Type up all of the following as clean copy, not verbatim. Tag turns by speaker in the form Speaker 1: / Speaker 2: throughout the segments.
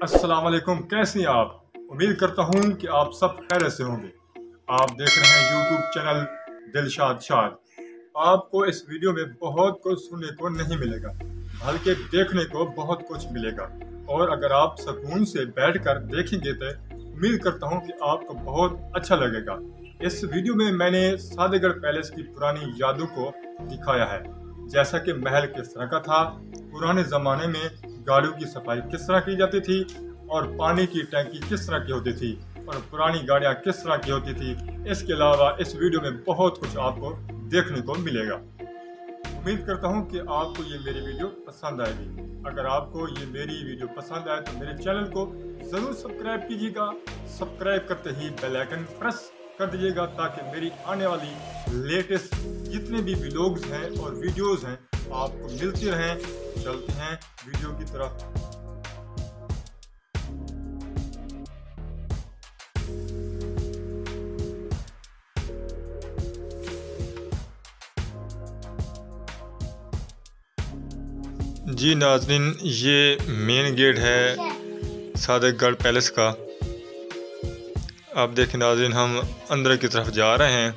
Speaker 1: अस्सलाम वालेकुम। कैसे हैं आप? उम्मीद करता हूँ कि आप सब खैरियत से होंगे। आप देख रहे हैं यूट्यूब चैनल दिलशाद शाद। आपको इस वीडियो में बहुत कुछ सुनने को नहीं मिलेगा, बल्कि देखने को बहुत कुछ मिलेगा। और अगर आप सुकून से बैठकर देखेंगे तो उम्मीद करता हूँ कि आपको बहुत अच्छा लगेगा। इस वीडियो में मैंने सादेगढ़ पैलेस की पुरानी यादों को दिखाया है, जैसा कि महल किस तरह का था, पुराने ज़माने में गाड़ियों की सफाई किस तरह की जाती थी, और पानी की टंकी किस तरह की होती थी, और पुरानी गाड़ियाँ किस तरह की होती थी। इसके अलावा इस वीडियो में बहुत कुछ आपको देखने को मिलेगा। उम्मीद करता हूँ कि आपको ये मेरी वीडियो पसंद आएगी। अगर आपको ये मेरी वीडियो पसंद आए तो मेरे चैनल को ज़रूर सब्सक्राइब कीजिएगा। सब्सक्राइब करते ही बेल आइकन प्रेस कर दीजिएगा, ताकि मेरी आने वाली लेटेस्ट जितने भी व्लॉग्स हैं और वीडियोस हैं आपको मिलती रहें। चलते हैं वीडियो की तरफ। जी नाज़रीन, ये मेन गेट है सादेगढ़ पैलेस का। आप देखें नाज़रीन, हम अंदर की तरफ जा रहे हैं।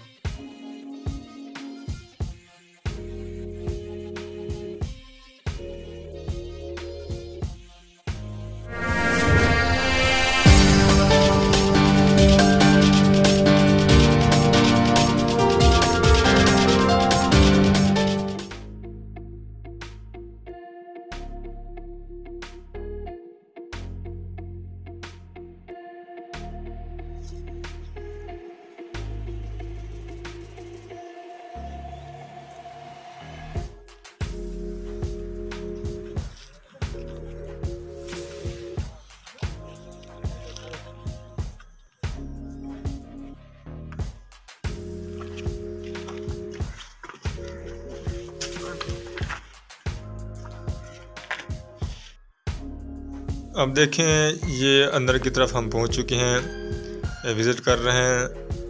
Speaker 1: अब देखें, ये अंदर की तरफ हम पहुंच चुके हैं, विज़िट कर रहे हैं।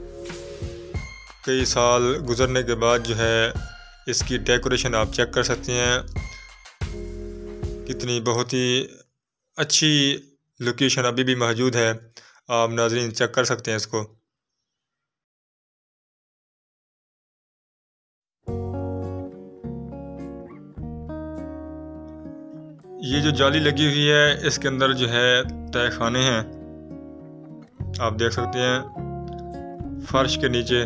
Speaker 1: कई साल गुज़रने के बाद जो है इसकी डेकोरेशन आप चेक कर सकते हैं, कितनी बहुत ही अच्छी लोकेशन अभी भी मौजूद है। आप नाज़रीन चेक कर सकते हैं इसको। ये जो जाली लगी हुई है, इसके अंदर जो है तय खाने हैं, आप देख सकते हैं फर्श के नीचे।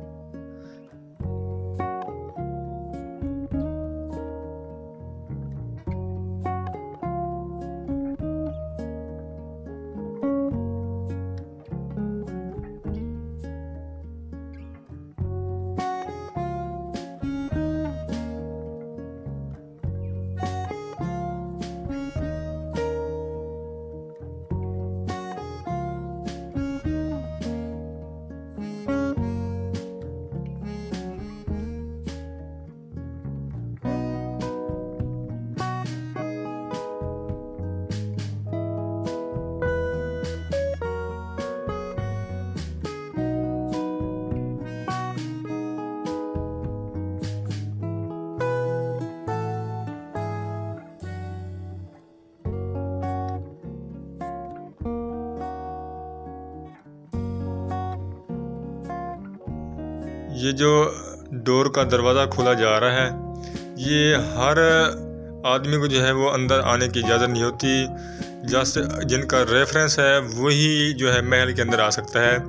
Speaker 1: ये जो डोर का दरवाज़ा खोला जा रहा है, ये हर आदमी को जो है वो अंदर आने की इजाज़त नहीं होती। जस्ट जिनका रेफरेंस है वही जो है महल के अंदर आ सकता है।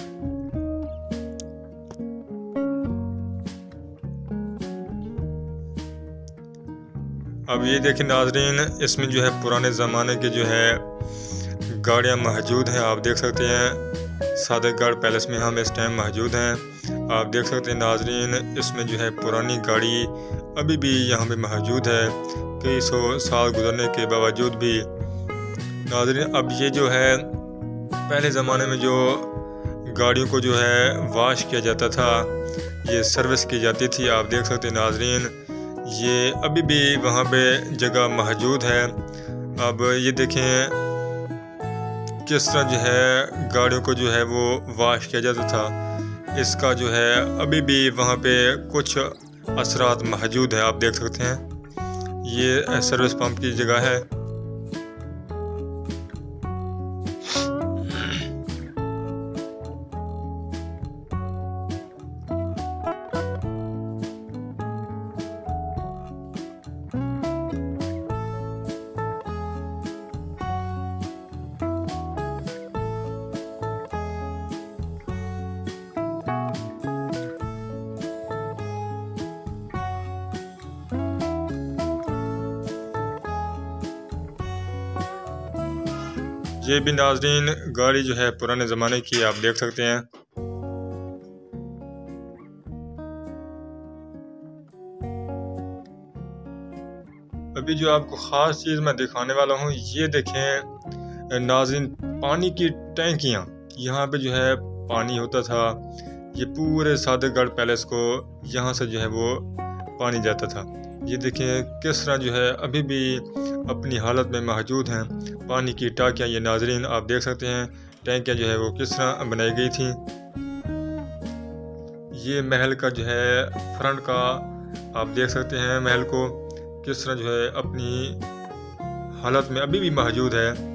Speaker 1: अब ये देखें नाज़रीन, इसमें जो है पुराने ज़माने के जो है गाड़ियाँ मौजूद हैं। आप देख सकते हैं सादेगढ़ पैलेस में हम इस टाइम मौजूद हैं। आप देख सकते हैं नाज़रीन, इसमें जो है पुरानी गाड़ी अभी भी यहाँ पे मौजूद है, कई सौ साल गुजरने के बावजूद भी। नाज़रीन, अब ये जो है पहले ज़माने में जो गाड़ियों को जो है वॉश किया जाता था, ये सर्विस की जाती थी। आप देख सकते हैं नाज़रीन, ये अभी भी वहाँ पे जगह मौजूद है। अब ये देखें किस तरह जो है गाड़ियों को जो है वो वॉश किया जाता था। इसका जो है अभी भी वहाँ पे कुछ असरात मौजूद है, आप देख सकते हैं। ये सर्विस पंप की जगह है। ये भी नाज़रीन गाड़ी जो है पुराने ज़माने की, आप देख सकते हैं। अभी जो आपको ख़ास चीज़ मैं दिखाने वाला हूँ, ये देखें नाज़रीन, पानी की टैंकियाँ। यहाँ पे जो है पानी होता था, ये पूरे सादरगढ़ पैलेस को यहाँ से जो है वो पानी जाता था। ये देखें किस तरह जो है अभी भी अपनी हालत में मौजूद हैं पानी की टांकियाँ। ये नाज़रीन आप देख सकते हैं टैंकियाँ जो है वो किस तरह बनाई गई थी। ये महल का जो है फ्रंट का आप देख सकते हैं, महल को किस तरह जो है अपनी हालत में अभी भी मौजूद है।